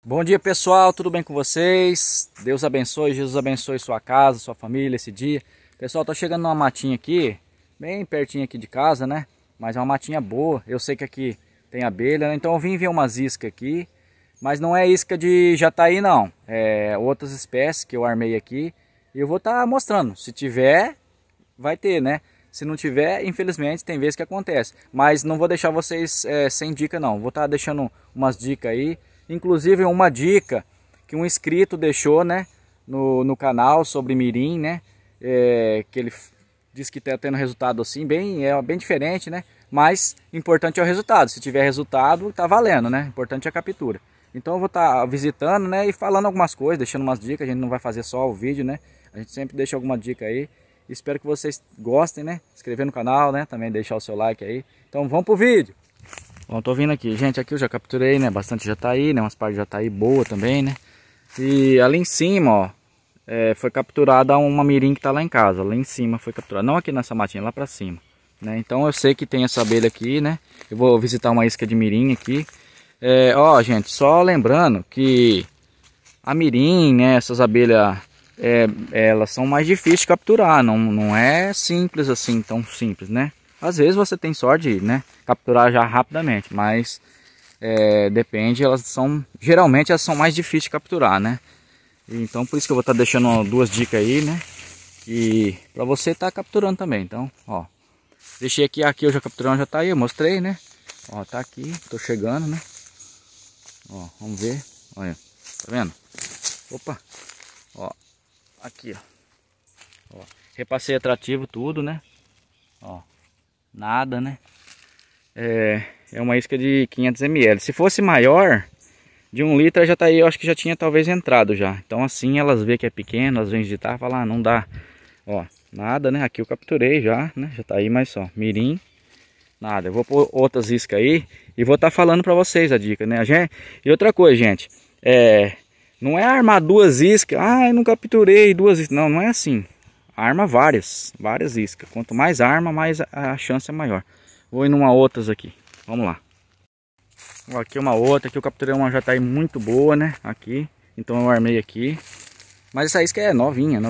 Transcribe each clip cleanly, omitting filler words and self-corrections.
Bom dia, pessoal, tudo bem com vocês? Deus abençoe, Jesus abençoe sua casa, sua família esse dia. Pessoal, tô chegando numa matinha aqui, bem pertinho aqui de casa, né? Mas é uma matinha boa, eu sei que aqui tem abelha, né? Então eu vim ver umas iscas aqui, mas não é isca de jataí não, é outras espécies que eu armei aqui. E eu vou estar mostrando, se tiver, vai ter, né? Se não tiver, infelizmente, tem vezes que acontece. Mas não vou deixar vocês sem dica não, vou estar deixando umas dicas aí. Inclusive uma dica que um inscrito deixou, né, no canal sobre mirim, né, que ele disse que está tendo resultado assim, bem diferente, né, mas importante é o resultado. Se tiver resultado, tá valendo, né, importante é a captura. Então eu vou estar visitando, né, e falando algumas coisas, deixando umas dicas. A gente não vai fazer só o vídeo, né, a gente sempre deixa alguma dica aí. Espero que vocês gostem, né, inscrever no canal, né, também deixar o seu like aí. Então vamos pro vídeo. Bom, tô vindo aqui, gente, aqui eu já capturei, né, bastante jataí, né, umas partes de jataí boa também, né. E ali em cima, ó, foi capturada uma mirim que tá lá em casa, lá em cima foi capturada, não aqui nessa matinha, lá pra cima, né. Então eu sei que tem essa abelha aqui, né, eu vou visitar uma isca de mirim aqui. Ó, gente, só lembrando que a mirim, né, essas abelhas, elas são mais difíceis de capturar, não é simples assim, tão simples, né. Às vezes você tem sorte de, né, capturar já rapidamente, mas depende, geralmente elas são mais difíceis de capturar, né. Então por isso que eu vou estar deixando duas dicas aí, né, e para você estar capturando também. Então, ó, deixei aqui eu já capturei uma jataí, eu mostrei, né, ó, tá aqui, tô chegando, né, ó, vamos ver, olha, tá vendo? Opa, ó, aqui, ó, repassei atrativo tudo, né, ó. Nada, né? É uma isca de 500 ml. Se fosse maior, de 1 litro já tá aí, eu acho que já tinha talvez entrado já. Então assim elas vê que é pequeno, elas vêm digitar e falam, ah, não dá. Ó, nada, né? Aqui eu capturei já, né? Já tá aí, mas só, mirim, nada. Eu vou pôr outras iscas aí e vou estar falando pra vocês a dica, né? E outra coisa, gente, não é armar duas iscas, ah, eu não capturei duas iscas. Não, não é assim. Arma várias iscas. Quanto mais arma, mais a chance é maior. Vou ir numa outras aqui. Vamos lá. Ó, aqui uma outra. Aqui eu capturei uma jataí muito boa, né? Aqui. Então eu armei aqui. Mas essa isca é novinha.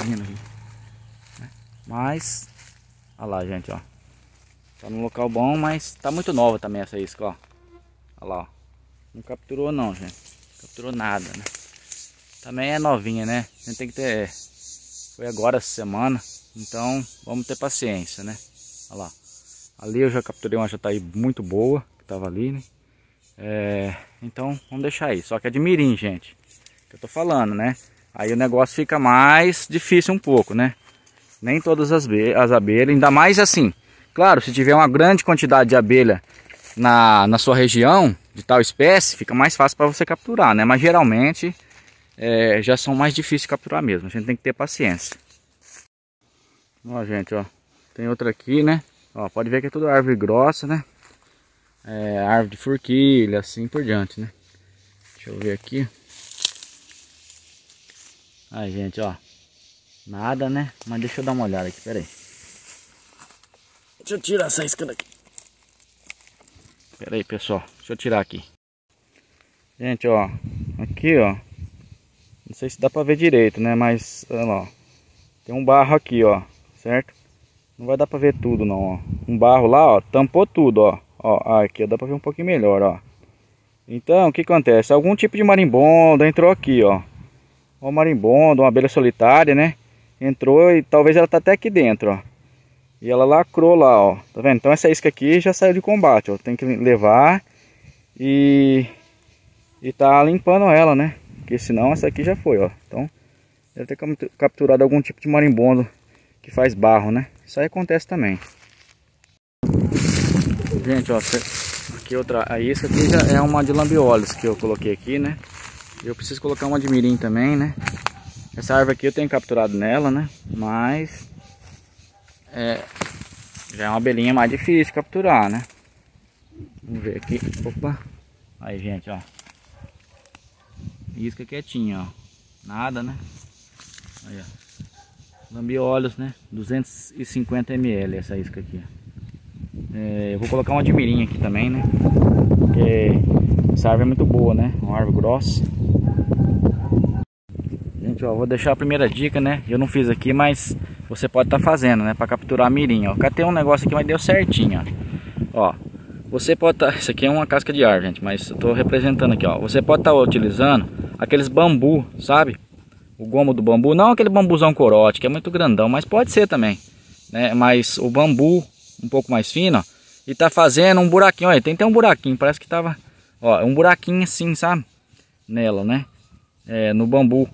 Mas, olha lá, gente, ó. Tá num local bom, mas tá muito nova também essa isca, ó. Olha lá, ó. Não capturou não, gente. Não capturou nada, né? Também é novinha, né? A gente tem que ter... Foi agora essa semana, então vamos ter paciência, né? Olha lá, ali eu já capturei uma jataí muito boa, que tava ali, né? Então vamos deixar aí, só que é de mirim, gente, que eu tô falando, né? Aí o negócio fica mais difícil um pouco, né? Nem todas as abelhas, ainda mais assim, claro, se tiver uma grande quantidade de abelha na sua região, de tal espécie, fica mais fácil para você capturar, né? Mas geralmente... já são mais difíceis de capturar mesmo. A gente tem que ter paciência. Ó, gente, ó, tem outra aqui, né? Ó, pode ver que é tudo árvore grossa, né? Árvore de forquilha, assim por diante, né? Deixa eu ver aqui. Aí, gente, ó, nada, né? Mas deixa eu dar uma olhada aqui, pera aí. Deixa eu tirar essa isca daqui. Pera aí, pessoal, deixa eu tirar aqui. Gente, ó, aqui, ó, não sei se dá pra ver direito, né? Mas, olha lá, ó, tem um barro aqui, ó, certo? Não vai dar pra ver tudo, não, ó. Um barro lá, ó, tampou tudo, ó. Ó, aqui, ó, dá pra ver um pouquinho melhor, ó. Então, o que acontece? Algum tipo de marimbondo entrou aqui, ó. Ó, marimbondo, uma abelha solitária, né? Entrou e talvez ela tá até aqui dentro, ó. E ela lacrou lá, ó. Tá vendo? Então essa isca aqui já saiu de combate, ó. Tem que levar e tá limpando ela, né? Porque senão essa aqui já foi, ó. Então deve ter capturado algum tipo de marimbondo que faz barro, né? Isso aí acontece também. Gente, ó, aqui a isca aqui já é uma de lambiolus que eu coloquei aqui, né? Eu preciso colocar uma de mirim também, né? Essa árvore aqui eu tenho capturado nela, né? Mas já é uma abelhinha mais difícil de capturar, né? Vamos ver aqui. Opa! Aí, gente, ó. Isca quietinha, ó. Nada, né? Aí, ó. Lambiolus, né? 250 ml essa isca aqui. Eu vou colocar uma de mirim aqui também, né? Porque Essa árvore é muito boa, né? Uma árvore grossa. Gente, ó, vou deixar a primeira dica, né? Eu não fiz aqui, mas você pode estar fazendo, né? Para capturar mirim, ó. Catei um negócio aqui, mas deu certinho, ó. Ó, você pode estar... Isso aqui é uma casca de árvore, gente, mas eu tô representando aqui, ó. Você pode estar utilizando aqueles bambu, sabe? O gomo do bambu, não aquele bambuzão corote, que é muito grandão, mas pode ser também, né? Mas o bambu um pouco mais fino, ó, e tá fazendo um buraquinho, olha, tem até um buraquinho, parece que tava, ó, um buraquinho assim, sabe? Nela, né? No bambu.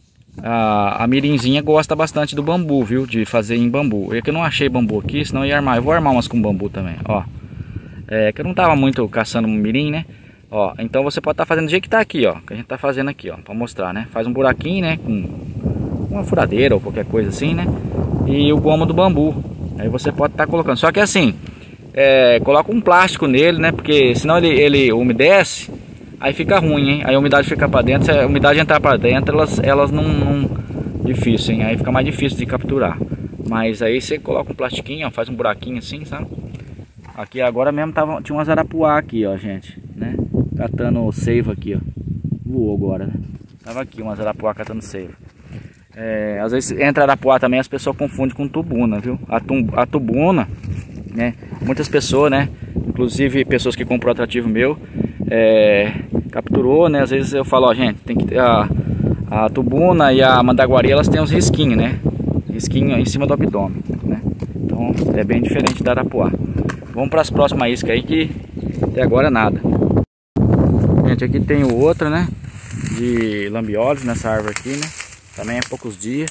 A mirinzinha gosta bastante do bambu, viu? De fazer em bambu. É que eu não achei bambu aqui, senão eu ia armar. Eu vou armar umas com bambu também, ó. Que eu não tava muito caçando mirim, né? Ó, então você pode estar fazendo do jeito que tá aqui, ó. Que a gente tá fazendo aqui, ó, pra mostrar, né? Faz um buraquinho, né? Com uma furadeira ou qualquer coisa assim, né? E o gomo do bambu. Aí você pode estar colocando. Só que assim, coloca um plástico nele, né? Porque senão ele umedece, aí fica ruim, hein? Aí a umidade fica pra dentro. Se a umidade entrar pra dentro, elas não... Difícil, hein? Aí fica mais difícil de capturar. Mas aí você coloca um plastiquinho, ó, faz um buraquinho assim, sabe? Aqui agora mesmo tinha umas arapuá aqui, ó, gente, né? Catando seiva aqui, ó. Voou agora, né? Tava aqui umas arapuá catando seiva. Às vezes entra arapuá também, as pessoas confundem com tubuna, viu? A tubuna, né? Muitas pessoas, né? Inclusive pessoas que comprou atrativo meu, capturou, né? Às vezes eu falo, ó, gente, tem que ter a tubuna e a mandaguari, elas têm uns risquinhos, né? Risquinho em cima do abdômen, né? Então é bem diferente da arapuá. Vamos para as próximas iscas aí, que até agora nada. Gente, aqui tem o outro, né? De lambiolhos nessa árvore aqui, né? Também é poucos dias.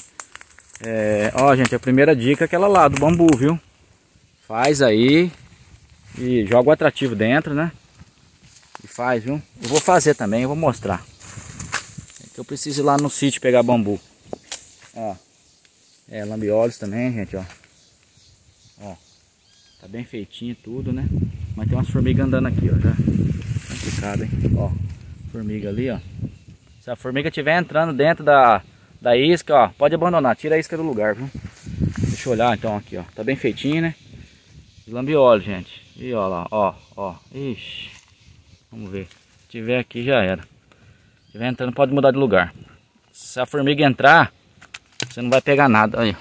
Ó, gente, a primeira dica é aquela lá do bambu, viu? Faz aí e joga o atrativo dentro, né? E faz, viu? Eu vou fazer também, eu vou mostrar. Eu preciso ir lá no sítio pegar bambu. Ó, lambiolhos também, gente, ó. Ó, tá bem feitinho tudo, né? Mas tem umas formigas andando aqui, ó, já. Complicado, hein? Ó, formiga ali, ó. Se a formiga estiver entrando dentro da isca, ó, pode abandonar, tira a isca do lugar, viu? Deixa eu olhar então aqui, ó. Tá bem feitinho, né? Lambiolho, gente. E ó lá, ó. Ixi. Vamos ver. Se tiver aqui já era. Se estiver entrando, pode mudar de lugar. Se a formiga entrar, você não vai pegar nada. Aí.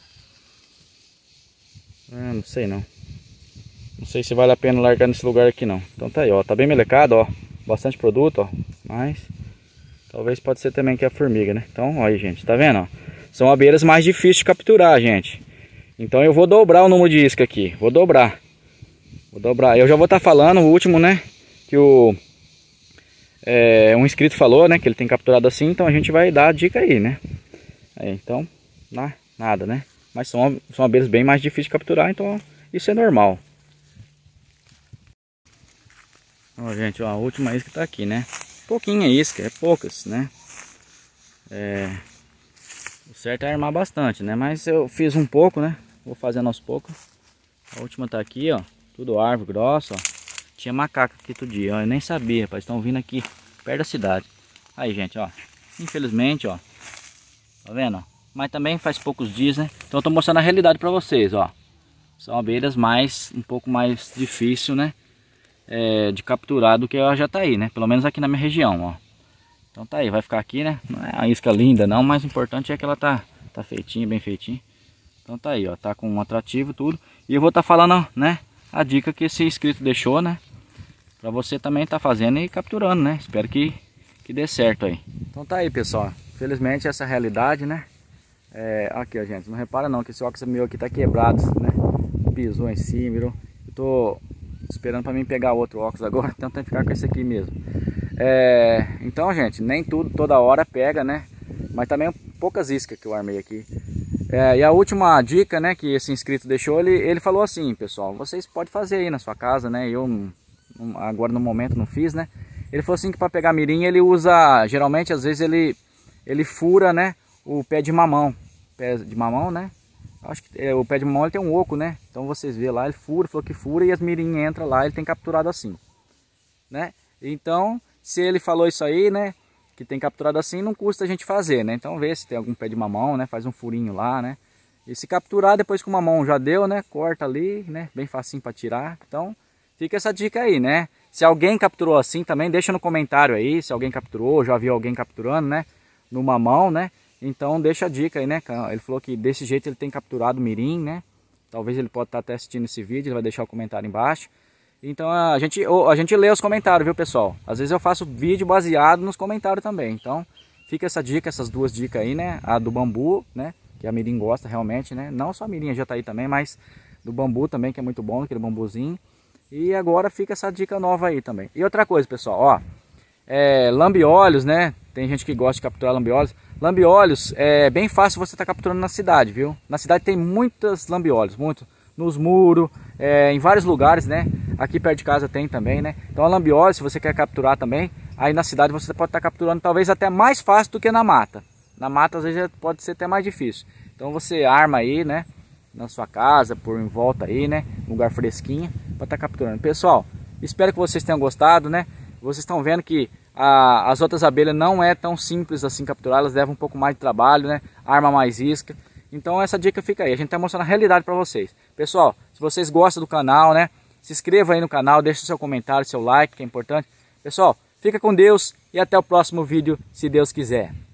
Não sei não. Não sei se vale a pena largar nesse lugar aqui não. Então tá aí, ó. Tá bem melecado, ó. Bastante produto, ó. Mas talvez pode ser também que é a formiga, né? Então, ó aí, gente. Tá vendo, ó? São abelhas mais difíceis de capturar, gente. Então eu vou dobrar o número de isca aqui. Vou dobrar. Eu já vou estar falando o último, né? Que um inscrito falou, né? Que ele tem capturado assim. Então a gente vai dar a dica aí, né? Então, nada, né? Mas são abelhas bem mais difíceis de capturar. Então isso é normal. Ó, gente, ó, a última isca tá aqui, né? Pouquinha isca, poucas, né? O certo é armar bastante, né? Mas eu fiz um pouco, né? Vou fazendo aos poucos. A última tá aqui, ó. Tudo árvore grossa, ó. Tinha macaco aqui todo dia, ó. Eu nem sabia, rapaz. Estão vindo aqui perto da cidade. Aí, gente, ó. Infelizmente, ó. Tá vendo? Mas também faz poucos dias, né? Então eu tô mostrando a realidade pra vocês, ó. São abelhas um pouco mais difícil, né? De capturar do que a jataí, né? Pelo menos aqui na minha região, ó. Então tá aí, vai ficar aqui, né? Não é uma isca linda não, mas o importante é que ela tá feitinha, bem feitinha. Então tá aí, ó, tá com um atrativo tudo. E eu vou estar falando, né, a dica que esse inscrito deixou, né? Pra você também tá fazendo e capturando, né? Espero que dê certo aí. Então tá aí, pessoal. Felizmente essa é a realidade, né? Aqui, ó, gente, não repara não que esse óxido meu aqui tá quebrado, né? Pisou em cima, virou. Eu tô esperando para mim pegar outro óculos agora, então tem que ficar com esse aqui mesmo. Então, gente, nem tudo toda hora pega, né? Mas também poucas iscas que eu armei aqui. E a última dica, né, que esse inscrito deixou, ele falou assim, pessoal, vocês podem fazer aí na sua casa, né? Eu agora no momento não fiz, né? Ele falou assim que para pegar mirim ele usa, geralmente às vezes ele fura, né, o pé de mamão. Pé de mamão, né? Acho que o pé de mamão ele tem um oco, né? Então vocês vê lá, ele falou que fura e as mirim entram lá, ele tem capturado assim, né? Então, se ele falou isso aí, né, que tem capturado assim, não custa a gente fazer, né? Então vê se tem algum pé de mamão, né? Faz um furinho lá, né? E se capturar depois que o mamão já deu, né? Corta ali, né? Bem facinho para tirar. Então, fica essa dica aí, né? Se alguém capturou assim também, deixa no comentário aí, se alguém capturou, já viu alguém capturando, né? No mamão, né? Então deixa a dica aí, né? Ele falou que desse jeito ele tem capturado mirim, né? Talvez ele pode estar até assistindo esse vídeo, ele vai deixar o comentário embaixo. Então a gente lê os comentários, viu, pessoal? Às vezes eu faço vídeo baseado nos comentários também. Então fica essa dica, essas duas dicas aí, né? A do bambu, né? Que a mirim gosta realmente, né? Não só a mirim, já tá aí também, mas do bambu também, que é muito bom, aquele bambuzinho. E agora fica essa dica nova aí também. E outra coisa, pessoal, ó. Lambiolhos, né? Tem gente que gosta de capturar lambiolhos. Lambiolhos é bem fácil você estar capturando na cidade, viu? Na cidade tem muitas lambiolhos, muito. Nos muros, em vários lugares, né? Aqui perto de casa tem também, né? Então a lambiolho, se você quer capturar também, aí na cidade você pode estar capturando talvez até mais fácil do que na mata. Na mata às vezes pode ser até mais difícil. Então você arma aí, né? Na sua casa, por em volta aí, né? Lugar fresquinho para estar capturando. Pessoal, espero que vocês tenham gostado, né? Vocês estão vendo que as outras abelhas não é tão simples assim capturar, elas levam um pouco mais de trabalho, né? Arma mais isca. Então essa dica fica aí, a gente está mostrando a realidade para vocês. Pessoal, se vocês gostam do canal, né? Se inscreva aí no canal, deixe seu comentário, seu like, que é importante. Pessoal, fica com Deus e até o próximo vídeo, se Deus quiser.